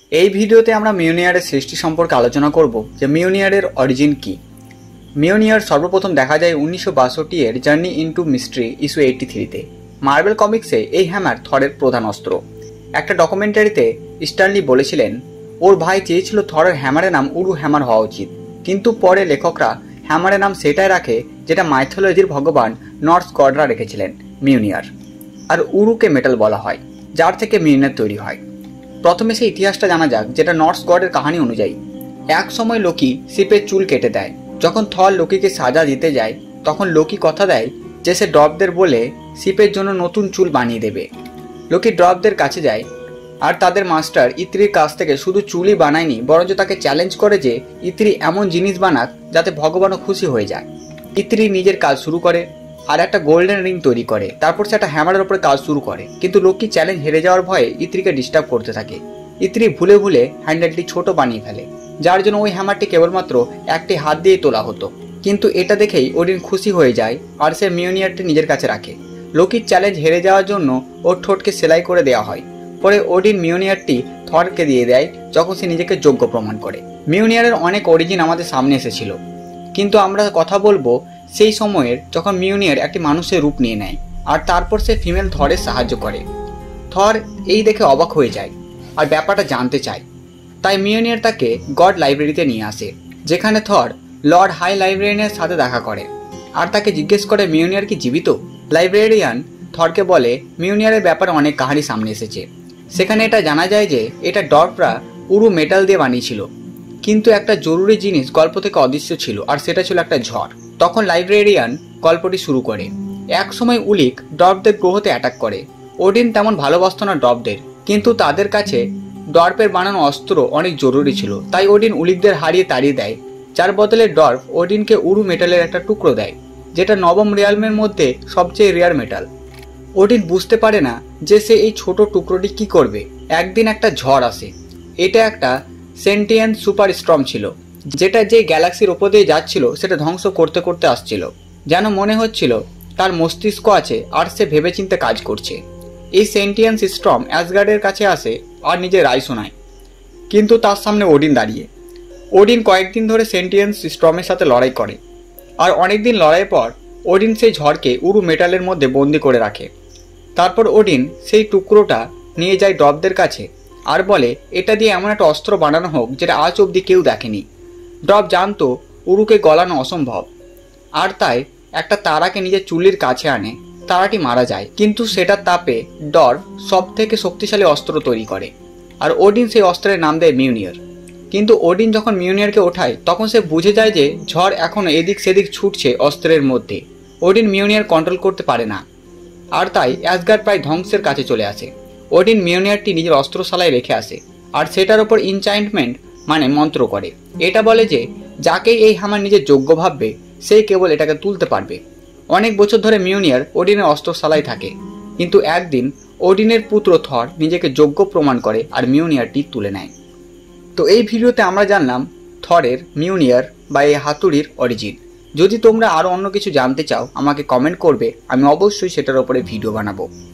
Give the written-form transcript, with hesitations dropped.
এই ভিডিওতে আমরা মিওনিয়ারের সৃষ্টি সম্পর্কে আলোচনা করব যে মিওনিয়ারের অরিজিন কি। মিওনিয়ার সর্বপ্রথম দেখা যায় 1962 এর জার্নি ইনটু মিস্ট্রি ইস্যু 83-তে। মার্বেল কমিক্সে এই হ্যামার থরের প্রধান অস্ত্র। একটা ডকুমেন্টারিতে স্ট্যানলি বলেছিলেন ওর ভাই চেয়েছিল থরের হ্যামারের নাম উরু হ্যামার হওয়া উচিত, কিন্তু পরে লেখকরা হ্যামারের নাম সেটাই রাখে যেটা মাইথোলজির ভগবান নর্স গডরা রেখেছিলেন, মিওনিয়ার। আর উরুকে মেটাল বলা হয়, যার থেকে মিওনিয়ার তৈরি হয়। প্রথমে সেই ইতিহাসটা জানা যাক, যেটা নর্স গডের কাহিনী অনুযায়ী। এক সময় লোকি সিপের চুল কেটে দেয়। যখন থর লোকিকে সাজা দিতে যায়, তখন লোকি কথা দেয় যে সে ড্রপদের বলে সিপের জন্য নতুন চুল বানিয়ে দেবে। লোকি ড্রপদের কাছে যায় আর তাদের মাস্টার ইত্রির কাছ থেকে শুধু চুলই বানায়নি, বরঞ্চ তাকে চ্যালেঞ্জ করে যে ইত্রি এমন জিনিস বানাক যাতে ভগবানও খুশি হয়ে যায়। ইত্রি নিজের কাজ শুরু করে আর একটা গোল্ডেন রিং তৈরি করে। তারপর সে একটা হ্যামারের উপরে কাজ শুরু করে, কিন্তু লোকি চ্যালেঞ্জ হেরে যাওয়ার ভয়ে ইত্রিকে ডিস্টার্ব করতে থাকে। ইত্রি ভুলে ভুলে হ্যান্ডেলটি ছোট বানিয়ে ফেলে, যার জন্য ওই হ্যামারটি কেবলমাত্র একটি হাত দিয়ে তোলা হতো। কিন্তু এটা দেখেই ওডিন খুশি হয়ে যায় আর সে মিওনিয়ারটি নিজের কাছে রাখে। লোকির চ্যালেঞ্জ হেরে যাওয়ার জন্য ওর ঠোঁটকে সেলাই করে দেওয়া হয়। পরে ওডিন মিওনিয়ারটি থরকে দিয়ে দেয় যখন সে নিজেকে যোগ্য প্রমাণ করে। মিওনিয়ারের অনেক অরিজিন আমাদের সামনে এসেছিল, কিন্তু আমরা কথা বলবো সেই সময়ের যখন মিওনিয়ার একটি মানুষের রূপ নিয়ে নেয় আর তারপর সে ফিমেল থরের সাহায্য করে। থর এই দেখে অবাক হয়ে যায় আর ব্যাপারটা জানতে চায়। তাই মিওনিয়ার তাকে গড লাইব্রেরিতে নিয়ে আসে, যেখানে থর লর্ড হাই লাইব্রেরিয়ানের সাথে দেখা করে আর তাকে জিজ্ঞেস করে মিওনিয়ার কি জীবিত। লাইব্রেরিয়ান থরকে বলে মিওনিয়ারের ব্যাপারে অনেক কাহিনী সামনে এসেছে। সেখানে এটা জানা যায় যে এটা ডর্ফরা উরু মেটাল দিয়ে বানিয়েছিল, কিন্তু একটা জরুরি জিনিস গল্প থেকে অদৃশ্য ছিল আর সেটা ছিল একটা ঝড়। তখন লাইব্রেরিয়ান গল্পটি শুরু করে। এক সময় উলিক ডর্ফদের গ্রহতে অ্যাটাক করে। ওডিন তেমন ভালোবাসত না ডর্ফদের, কিন্তু তাদের কাছে ডর্ফের বানানো অস্ত্র অনেক জরুরি ছিল। তাই ওডিন উলিকদের হারিয়ে তাড়িয়ে দেয়, যার বদলে ডর্ফ ওডিনকে উরু মেটালের একটা টুকরো দেয়, যেটা নবম রিয়ালমের মধ্যে সবচেয়ে রেয়ার মেটাল। ওডিন বুঝতে পারে না যে সে এই ছোট টুকরোটি কি করবে। একদিন একটা ঝড় আসে। এটা একটা সেন্টিয়েন্ট সুপার স্টর্ম ছিল, যেটা যে গ্যালাক্সির ওপর দিয়ে যাচ্ছিল সেটা ধ্বংস করতে করতে আসছিল। যেন মনে হচ্ছিল তার মস্তিষ্ক আছে আর সে ভেবেচিন্তে কাজ করছে। এই সেন্টিয়েন্স স্টর্ম অ্যাসগার্ডের কাছে আসে আর নিজের রায় শোনায়, কিন্তু তার সামনে ওডিন দাঁড়িয়ে। ওডিন কয়েকদিন ধরে সেন্টিয়েন্স স্টর্মের সাথে লড়াই করে আর অনেকদিন লড়াইয়ের পর ওডিন সেই ঝড়কে উরু মেটালের মধ্যে বন্দি করে রাখে। তারপর ওডিন সেই টুকরোটা নিয়ে যায় ডর্ফদের কাছে আর বলে এটা দিয়ে এমন একটা অস্ত্র বানানো হোক যেটা আজ অবধি কেউ দেখেনি। ডর্ফ জানতো উরুকে গলানো অসম্ভব, আর তাই একটা তারাকে নিজের চুলির কাছে আনে। তারাটি মারা যায়, কিন্তু সেটার তাপে ডর্ফ সব থেকে শক্তিশালী অস্ত্র তৈরি করে আর ওডিন সেই অস্ত্রের নাম দেয় মিওনিয়ার। কিন্তু ওডিন যখন মিওনিয়ারকে ওঠায় তখন সে বুঝে যায় যে ঝড় এখনো এদিক সেদিক ছুটছে অস্ত্রের মধ্যে। ওডিন মিওনিয়ার কন্ট্রোল করতে পারে না আর তাই অ্যাসগার্ড প্রায় ধ্বংসের কাছে চলে আসে। ওডিন মিওনিয়ারটি নিজের অস্ত্রশালায় রেখে আসে আর সেটার ওপর ইনচাইন্টমেন্ট মানে মন্ত্র করে। এটা বলে যে যাকেই এই হ্যামার নিজের যোগ্য ভাববে সেই কেবল এটাকে তুলতে পারবে। অনেক বছর ধরে মিওনিয়ার ওডিনের অস্ত্রশালায় থাকে, কিন্তু একদিন ওডিনের পুত্র থর নিজেকে যোগ্য প্রমাণ করে আর মিওনিয়ারটি তুলে নেয়। তো এই ভিডিওতে আমরা জানলাম থরের, মিওনিয়ার বা এই হাতুড়ির অরিজিন। যদি তোমরা আরও অন্য কিছু জানতে চাও আমাকে কমেন্ট করবে, আমি অবশ্যই সেটার উপরে ভিডিও বানাবো।